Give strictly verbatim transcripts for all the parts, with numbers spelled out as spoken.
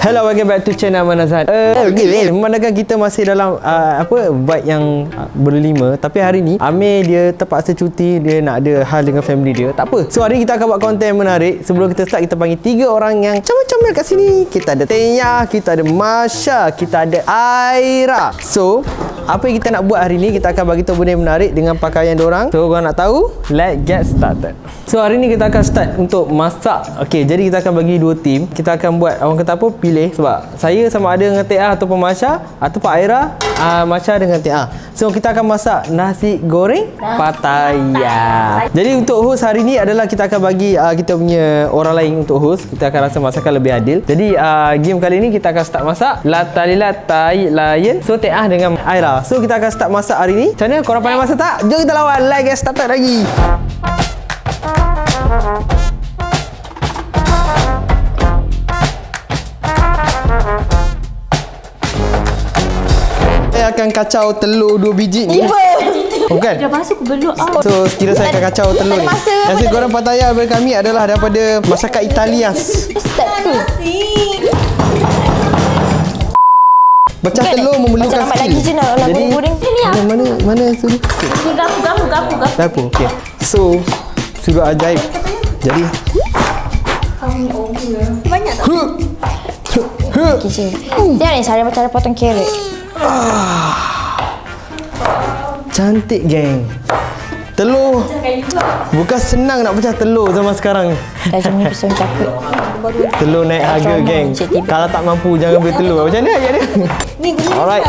Hello, welcome back to channel Manazan. Uh, okay, memandangkan kita masih dalam uh, apa vibe yang uh, berlima, tapi hari ni Amir dia terpaksa cuti, dia nak ada hal dengan family dia. Tak apa. So hari ni kita akan buat konten yang menarik. Sebelum kita start, kita panggil tiga orang yang comel-comel kat sini. Kita ada Tenya, kita ada Masha, kita ada Aira. So apa yang kita nak buat hari ni, kita akan bagi tahu benda yang menarik dengan pakaian diorang. So korang nak tahu? Let's get started. So hari ni kita akan start untuk masak. Okay, jadi kita akan bagi dua team. Kita akan buat, orang kata apa, pilih. Sebab saya sama ada dengan T A ataupun Masha, ataupun Aira, uh, Masha dengan T A. So kita akan masak nasi goreng Pattaya. Jadi untuk host hari ni adalah kita akan bagi uh, kita punya orang lain untuk host. Kita akan rasa masakan lebih adil. Jadi uh, game kali ni kita akan start masak Latalilat Tai Layan. So T A dengan Aira. So kita akan start masak hari ni. Macam mana? Korang pandai masak tak? Jom kita lawan. Let's get started lagi. Saya akan kacau telur dua biji ni. Bukan? Dah masuk ke belum? Oh. So kira saya akan kacau telur ni. Nasi goreng Pattaya daripada kami adalah daripada masakan Italias. Pecah telur memerlukan skill. Jadi mana mana mana tu? Gapu gapu gapu gapu. Gapu. Okey. So sudah ajaib. Jadi banyak tak? Kecil. Dia ni cara cara potong carrot. Cantik geng. Telur bukan senang nak pecah telur zaman sekarang ni. Dah macam ni pisau cakap. Telur naik harga geng. Kalau tak mampu jangan beli telur. Macam mana ayat dia? Ni guna. Alright.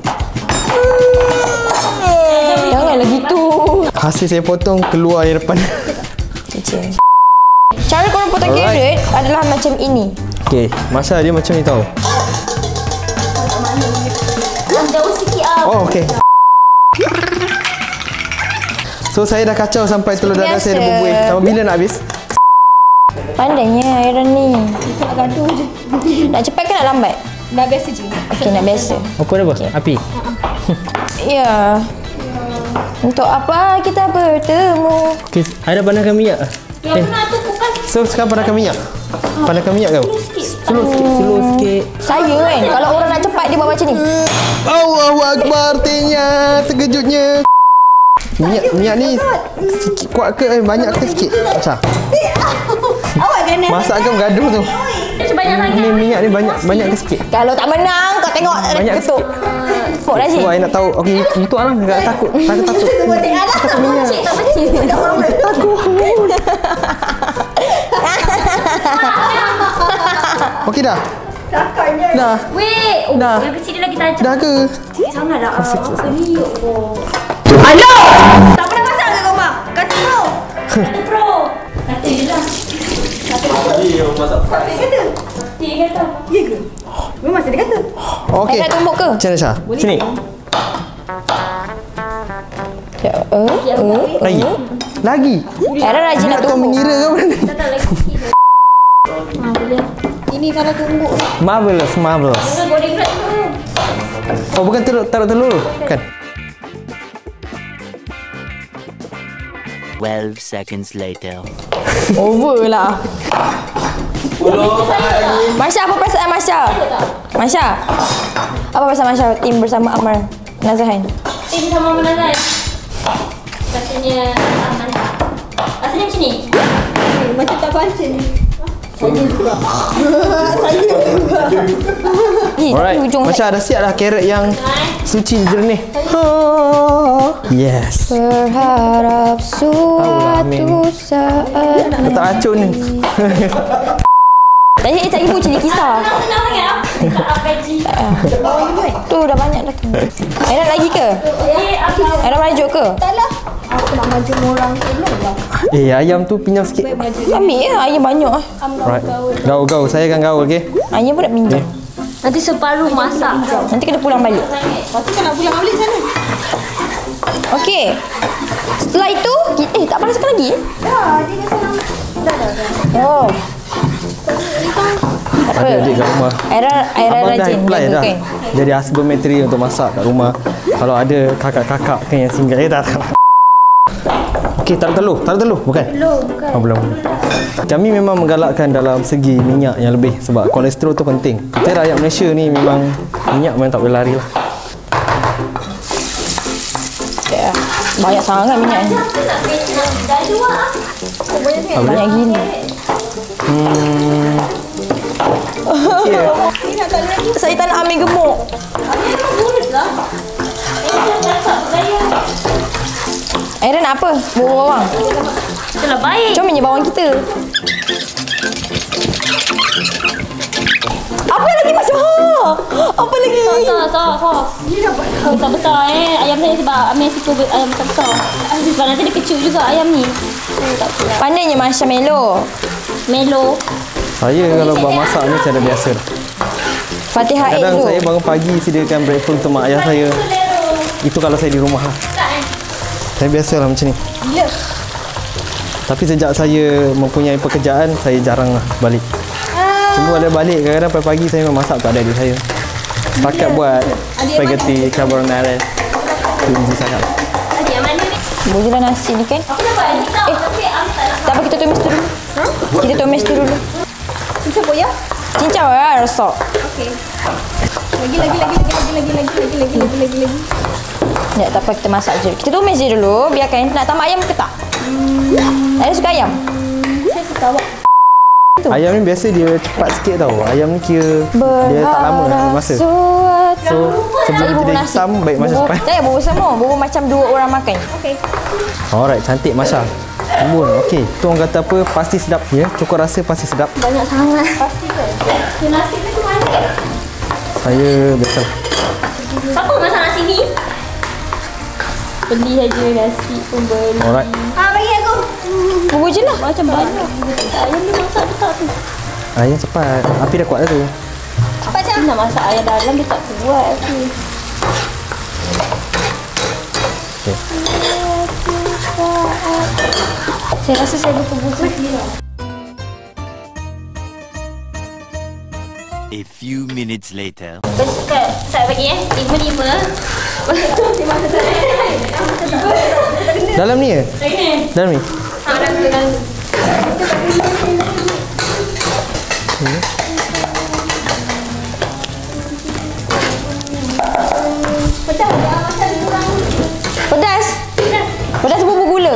Janganlah gitu. Hasil saya potong keluar yang depan. Kecil. Cara korang potong carrot adalah macam ini. Okey, Masha dia macam ni tau. Jauh sikit ah. Oh, okey. So saya dah kacau sampai telur dadar saya dah berbuih. Sampai bila nak habis? Pandainya Aaron ni. Nak gaduh je. Nak cepat ke nak lambat? Dah biasa je. Okey, nak biasa. Apa dah apa? Api? Ya. Untuk apa kita bertemu? Okey, ada panaskan minyak. Yang benar tu bukan. So sekarang panaskan minyak. Panaskan minyak kau. Slow sikit, slow sikit. Saya kan, kalau orang nak cepat dia buat macam ni. Allahu Akbar, Tenya, terkejutnya. Minyak minyak ni sikit kuat ke eh, banyak ke sikit? Macam. Awak kena. Masak ke gaduh tu? Sebanyak lagi. Ni minyak ni banyak banyak ke sikit? Kalau tak menang, kau tengok Banyak ketuk. Fok dah So, I nak tahu. Okey, itu lah. Tak takut. Tak takut. Tak minyak. Tak macam tak orang Takut. Okey dah? takkannya. Dah. Weh, oh, Dah. yang kecil dia lagi tajam. Dah ke? Sangat dah. Seriuk kau. Hello! Tak pernah masak ke kau, Mak? Kata pro. Kata pro. Kata je lah. Kata pro. Dia masak Dia kata. Dia kata. Ya ke? Memang saya kata. Okey. Nak tumbuk ke? Macam mana Syah? Sini. Ya, eh, eh. Lagi. Lagi. Aaron rajin nak Nak tahu tumbuk. mengira ke apa? Tak tahu lagi sikit. Ha, boleh. Ini kalau tumbuk. Marvelous, marvelous. Jangan goreng berat tu. Oh, bukan telur, taruh telur. Bukan. twelve seconds later. Over lah. Masya, apa perasaan Masya? Masya, apa perasaan Masya tim bersama Amar Nazahan? Tim sama mana kan? Rasanya aman. Rasanya macam ni. Macam tak pancing. Saya juga. Saya juga. Eh, Alright. tapi hujung Masya dah siap dah carrot yang suci jernih. Yes. berharap Tahulah, Amin. suatu saat. Tak racun ni. Tadi saya ibu cerita kisah. Kenapa kenapa ya? Tak veggie. Tu dah banyak dah tu. Aaron lagi ke? Eh, aku Aaron merajuk ke? tak lah. Aku nak maju orang dulu lah. Eh, ayam tu pinjam sikit. Ambil ya, ayam banyak ah. Right. Gaul, gaul. Saya akan gaul, okey? Ayam pun nak pinjam. Nanti separuh masak. Nanti kena pulang balik. Lepas tu nak pulang balik sana. Okey. Setelah itu, ki- eh tak panaskan lagi? Dah, dia kata nak. Dah, dah, dah. Oh. Ada adik kat rumah. Aaron Aaron Abang dah rajin apply jaga dah. kan. Jadi husband material untuk masak kat rumah. Kalau ada kakak-kakak kan yang singgah. Eh, tak, tak. Okey, taruh telur. Taruh telur. Bukan? Belum, bukan. Oh, belum. Kami memang menggalakkan dalam segi minyak yang lebih sebab kolesterol tu penting. Kita rakyat Malaysia ni memang minyak memang tak boleh lari lah. Ya, banyak sangat minyak ni. Banyak gila. Hmm. Yeah. Saya tak nak ambil gemuk. Aaron nak apa? Bawa bawang. Itulah baik. Jom minyak bawang kita. Apa lagi Masya? Apa lagi? Sos, sos, sos, sos. Besar-besar eh. Ayam saya sebab Amir suka ayam besar-besar. Sebab nanti dia kecil juga ayam ni. Tak apa. Pandainya Masya Melo. Melo. Saya kalau buat masak ni saya dah biasa. Fatihah Kadang dulu. saya bangun pagi sediakan breakfast untuk mak ayah saya. Itu kalau saya di rumah lah. Saya biasalah macam ni. Gila. Tapi sejak saya mempunyai pekerjaan, saya jarang lah balik. Cuma ada balik, kadang-kadang pagi-pagi saya memang masak untuk adik saya. Setakat buat spaghetti carbonara. Itu easy sangat. Adik yang mana ni? Bolehlah nasi ni kan. Aku dapat ni tau. Tapi Am tak nak. Tak apa, kita tumis tu dulu. Kita tumis tu dulu. Cincang boya? Cincau lah rosak. Okey. Lagi, lagi, lagi, lagi, lagi, lagi, lagi, lagi, lagi, lagi, lagi, lagi. Ya, tak apa, kita masak je. Kita tumis je dulu. Biarkan. Nak tambah ayam ke tak? Hmm. Ada suka ayam? Saya suka awak. Ayam ni biasa dia cepat sikit tau. Ayam ni kira dia tak lama masa. So sebelum bubur dia nasi. hitam, baik masa Bubur- cepat. Tak payah bubur semua. Bubur macam dua orang makan. Okey. Alright, cantik Masya. Bubur, okey. Tu orang kata apa, pasti sedap. Ya, cukup rasa pasti sedap. Banyak sangat. Pasti ke? Tu nasi ni tu mana? Saya biasa. Siapa masak nasi ni? Beli saja nasi pun beli. Alright. Ah, bagi aku. Bubur je lah. Macam banyak. Ayam ni masak dia tak tu. Ayam cepat. Api dah kuat dah tu. Cepat je. Nak masak ayam dalam dia tak kuat. Okay. Okay. Saya rasa saya lupa buka ni. A few minutes later. Besar, saya bagi eh. Lima lima. Dalam ni ya? Dalam ni? Ha, dah dah. Pedas. Pedas bubur gula.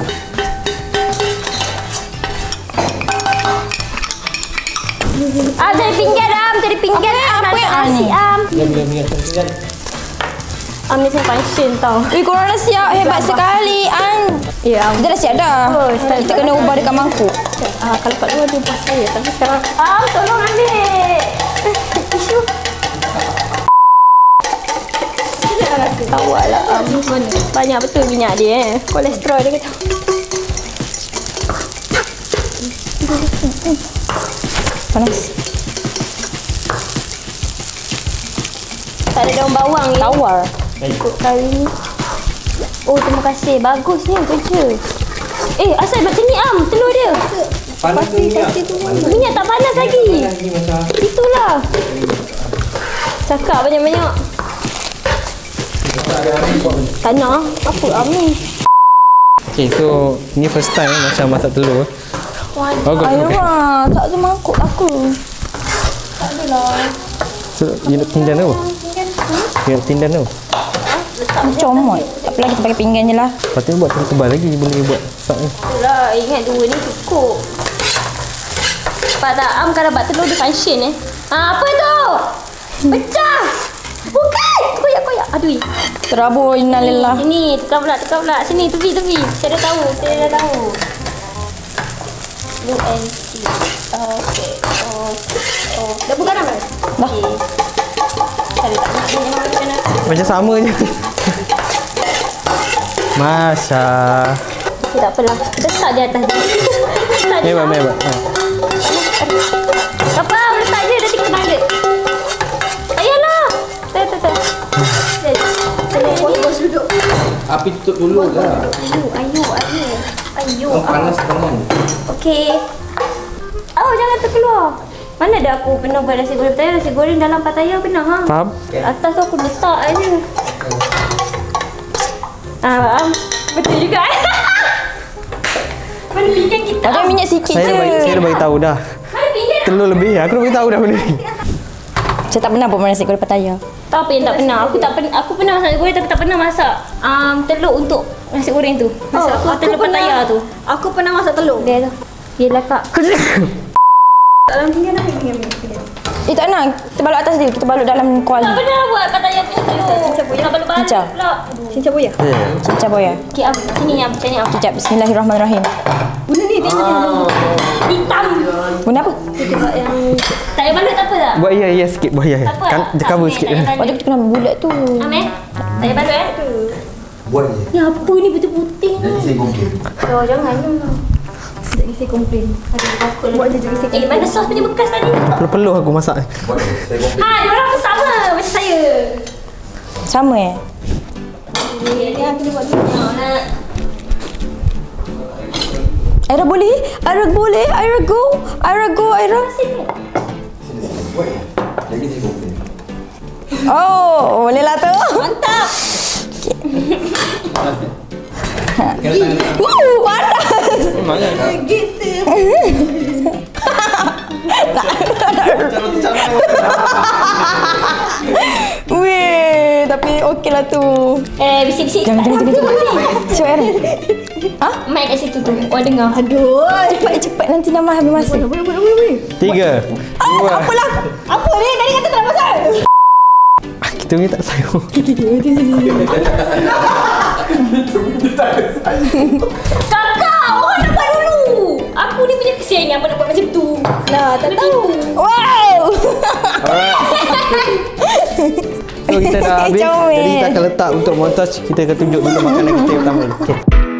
Ah, jadi pinggan Am, jadi pinggan Apa- Am. apa yang Nasi ni? Am. Am ni saya function tau. Wih, korang dah siap. Hebat sekali, An. Ya, Am. Kita dah siap dah. Oh, Kita kena ubah dekat mangkuk. Ah, kalau kat luar dia pas saya. Tapi sekarang Am, tolong ambil. Tisu. Awak lah Am. Banyak betul minyak dia eh. Kolesterol dia kata. Panas. Tak ada daun bawang ni. Tawar. Ikut kali ni. Oh, terima kasih. Bagusnya kerja. Eh, asal macam ni Am, telur dia. Panas tu minyak. Minyak tak panas lagi. Itulah. Cakap banyak-banyak. Tak nak. Apa Am ni? Okay, so ni first time macam masak telur. Oh, good. Ayo Okay. lah. Tak ada mangkuk aku. So, you nak tindan tu? You nak tindan tu? Comot. Tak apa lah, kita pakai pinggan je lah. Lepas tu buat tebal lagi, boleh buat sak ni. Itulah. Ingat dua ni cukup. Nampak tak? Am kalau buat telur dia function eh. Ha, apa tu? Pecah. Bukan. Koyak-koyak. Aduh. Terabur innalillah. Sini, tukar pula, tukar pula. Sini, tepi, tepi. Saya dah tahu, saya dah tahu. U N C. Okey. Oh, oh. Dah buka nama? Dah. Okey. Saya tak nak ni macam mana. Macam sama je. Masya. Okey, tak apalah. Letak di atas dia. Letak di Hebat, atas. hebat. Ha. Apa? Letak je, nanti kena ada. Ayalah. Tak, tak, tak. Tolong bos-bos duduk. Api tutup dulu lah. Ayu, ayu, ayu. Ayu. Oh, panas tangan. Okey. Oh, jangan terkeluar. Mana ada aku pernah buat nasi goreng Pattaya? Nasi goreng dalam Pattaya pernah ha? Faham? Atas tu aku letak aja. Ah, faham? Betul juga. Mana pinggan kita? Ada minyak sikit Saya je. dah bagi, saya dah bagi tahu dah. Mana pinggan? Telur lebih. Aku dah bagi tahu dah benda ni. Saya tak pernah pun masak nasi goreng Pattaya. Tak apa yang tak pernah. Aku tak pernah. Aku pernah masak nasi goreng tapi tak pernah masak um, telur untuk nasi goreng tu. Masak aku, telur Pattaya tu. Aku pernah masak telur. Dia tu. Yelah kak. Dalam pinggan apa pinggan pinggan? Eh tak nak. Kita balut atas dia. Kita balut dalam kuali. Tak pernah buat Pattaya punya telur. Jangan balu-balu Cincang. pula. Cincang boya. Cincang boya. Okey, am. Sini am. Sini am. Sekejap. Bismillahirrahmanirrahim. Benda ni tengok ni. Hitam. Benda apa? Tengok yang Tak payah balut tak apa tak? Buat ya ya sikit. Buat ya. Tak apa. Kan dia cover sikit. Waktu kita kena bulat tu. Ameh. Tak payah balut eh. Buat je. Ni apa ni betul-betul Nanti ni? saya komplain. Oh, jangan. sekejap lagi saya komplain. Aduh, takut Buat lah. je juga saya Eh, mana sos punya bekas tadi? Peluh-peluh aku masak ni. Buat je. Saya komplain. Ha, diorang pun sama macam saya. Sama eh? Ni aku dia buat dulu. Nak. Aira boleh? Aira boleh? Aira go? Aira go? Aira? Buat je. Lagi saya komplain. Oh, boleh lah tu. Mantap. Wuh, panas. Gitu. Weh, tapi okey lah tu. Eh, bisik-bisik. Jangan, jangan, jangan. jangan. Cuba Aira. Ha? Mic kat situ tu. Orang dengar. Aduh. Cepat, cepat nanti nama habis masa. Boleh boleh boleh boleh. Tiga. Ah, Dua. apalah. Apa ni? Tadi kata tak nak masak. Kita punya tak sayur. Kakak, orang nak buat dulu. Aku ni punya kesian yang nak buat macam tu. Lah, tak tahu. Wow. Alright. So kita dah habis. Comel. Jadi kita akan letak untuk montage. Kita akan tunjuk dulu makanan kita yang pertama. Okay.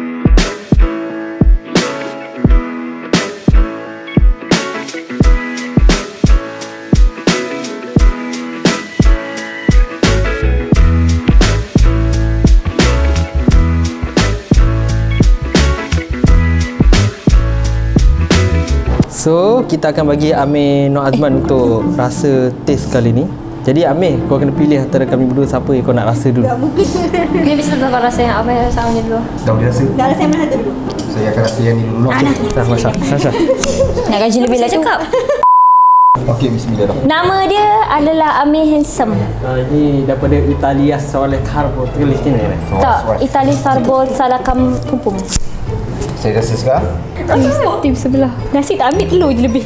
So, kita akan bagi Amir Nur Azman untuk rasa taste kali ni. Jadi Amir, kau kena pilih antara kami berdua siapa yang kau nak rasa dulu. Dia bisa tentang rasa yang apa yang rasa macam dulu. Dah boleh rasa? Dah rasa yang mana satu dulu? Saya akan rasa yang ni dulu. Okey. Dah, Masya. Masya. Nak gaji lebih lah tu. Cakap. Okey, bismillahirrahmanirrahim. Nama dia adalah Amir Handsome. Uh, ini daripada Italia Sole Carbo. Tulis ni ni. Tak, Itali Sarbo Salakam Kumpum. Saya rasa sekarang. Tim sebelah. Nasi tak ambil telur je lebih.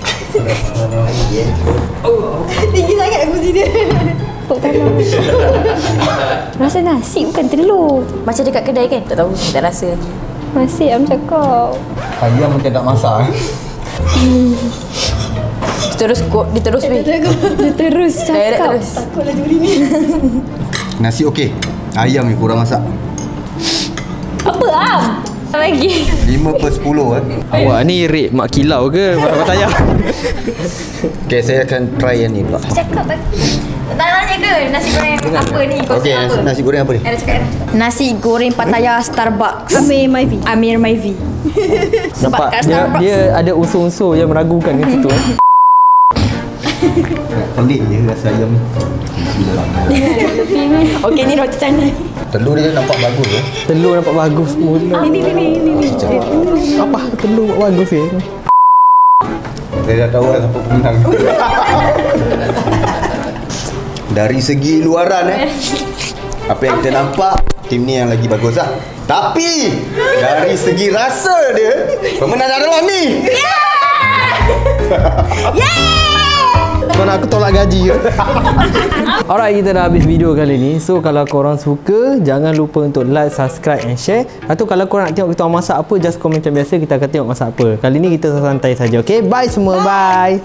Tinggi sangat kursi dia. Tepuk tangan. Rasa nasi bukan telur. Macam dekat kedai kan? Tak tahu, tak rasa. Masih am cakap. Ayam macam tak masak eh. Terus kok, dia terus weh. Dia terus Direct cakap. terus. Takutlah juri ni. Nasi okey. Ayam ni kurang masak. Apa am? Lagi. lima per sepuluh eh. Awak ni rate mak kilau ke? Mak tayar. Okey, saya akan try yang ni pula. Cakap lagi. Tak tanya ke nasi goreng apa ni? Okey, nasi, nasi goreng apa ni? Ada cakap Nasi goreng Pattaya Starbucks. Amir Maivi. Amir Maivi. Sebab Nampak kat dia, Starbucks. dia ada unsur-unsur yang meragukan kat situ. eh. Pelik je rasa ayam ni. Bismillahirrahmanirrahim. Okey, ni roti canai. Telur dia nampak bagus eh. Telur nampak bagus mula. Ni ni ni ni ni. Apa telur nampak bagus ke? Saya dah tahu lah siapa pemenang. Dari segi luaran eh, apa yang kita nampak, tim ni yang lagi bagus lah. Tapi dari segi rasa dia, pemenang adalah ni. Kau nak aku tolak gaji ke? Alright, kita dah habis video kali ni. So kalau korang suka, jangan lupa untuk like, subscribe and share. Lepas tu kalau korang nak tengok kita orang masak apa, just komen macam biasa. Kita akan tengok masak apa. Kali ni kita santai saja. Okay, bye semua. Bye.